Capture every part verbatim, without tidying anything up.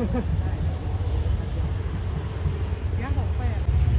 ย่างของแปด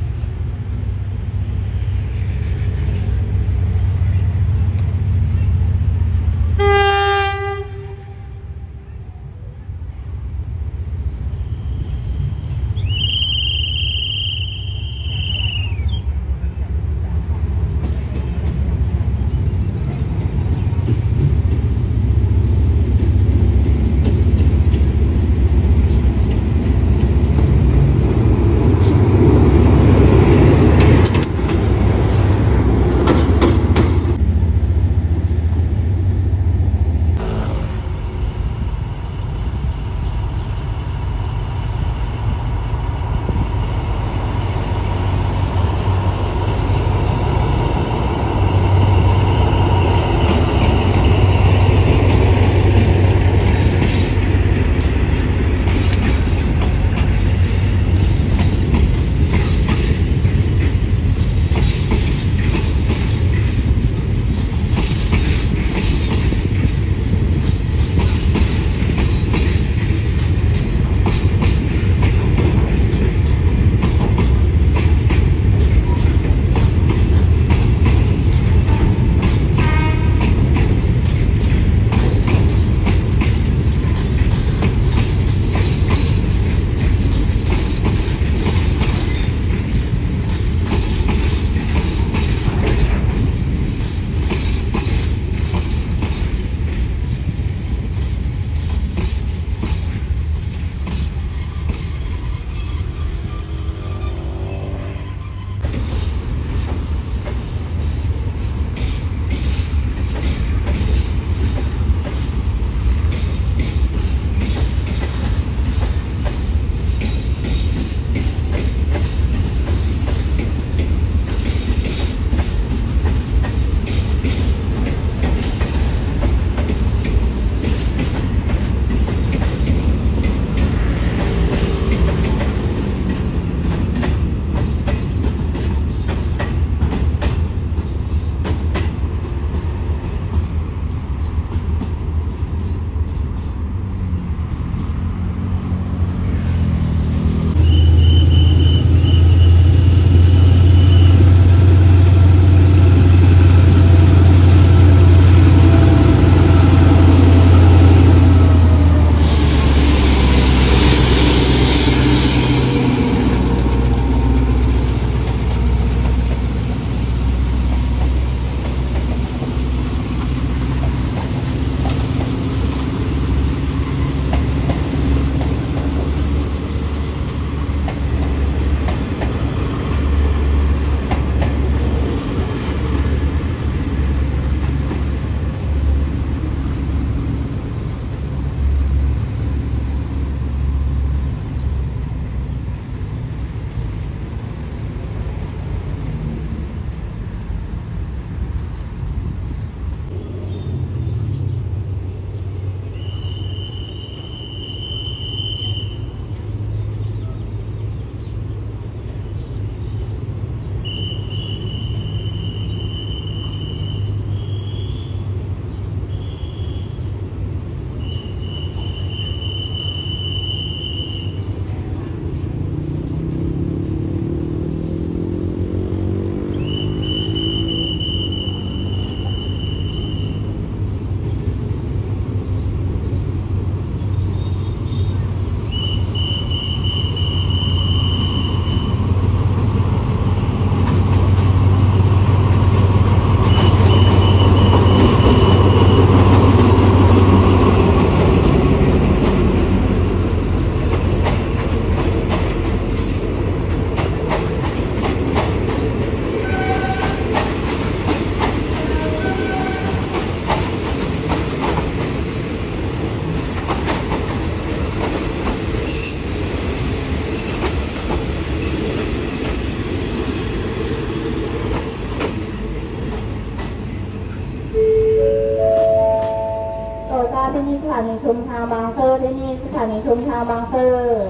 ที่นี่สถานีชุมทางบางเฟอร์ที่นี่สถานีชุมทางบางเฟอร์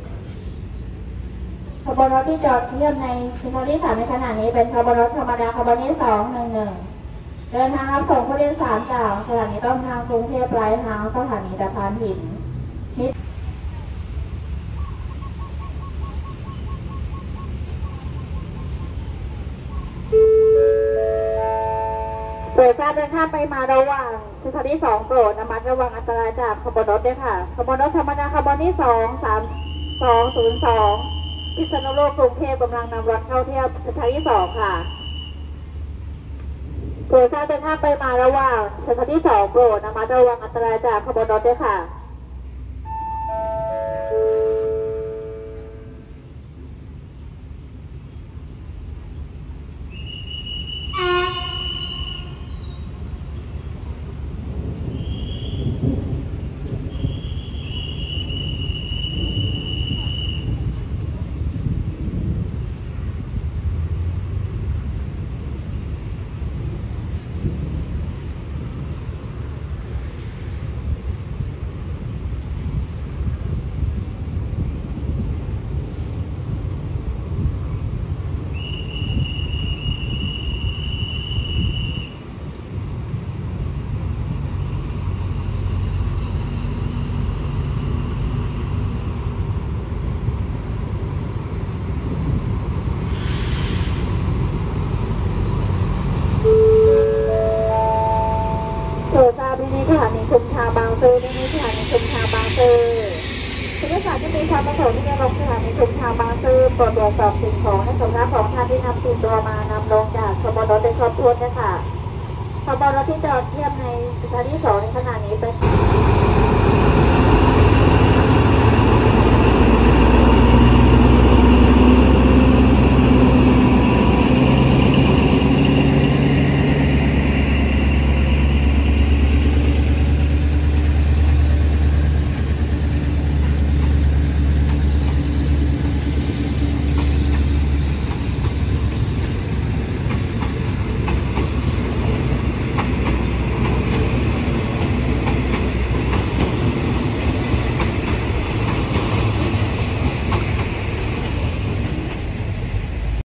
ขบวนรถที่จอดเทียบในสถานีสามในขณะนี้เป็นขบวนรถธรรมดาขบวนที่สองหนึ่งหนึ่งเดินทางรับส่งผู้โดยสารจากสถานีต้นทางกรุงเทพปลายทางสถานีตะพานหินดทราบเดินข้ามไปมาระหว่างสถานีสองโปรดระมัดระวังอันตรายจากขบวนรถด้วยค่ะขบวนรถธรรมดาขบวนที่สองสามสองศูนย์สองพิษณุโลกกรุงเทพกำลังนำรถเข้าเที่ยวสถานีสองค่ะโปรดทราบเดินข้ามไปมาระหว่างสถานีสองโปรดระมัดระวังอันตรายจากขบวนรถด้วยค่ะสถานีชุมทางบางซื่อที่นี่สถานีชุมทางบางซื่อผู้โดยสารที่มีความประสงค์ที่จะลงสถานีชุมทางบางซื่อโปรดตรวจสอบสิ่งของและสมรับของท่านที่นำติดตัวมานำลงจากขบวนรถเป็นครอบครัวนะคะขบวนรถที่จอดเทียบในสถานีสองในขณะนี้เป็น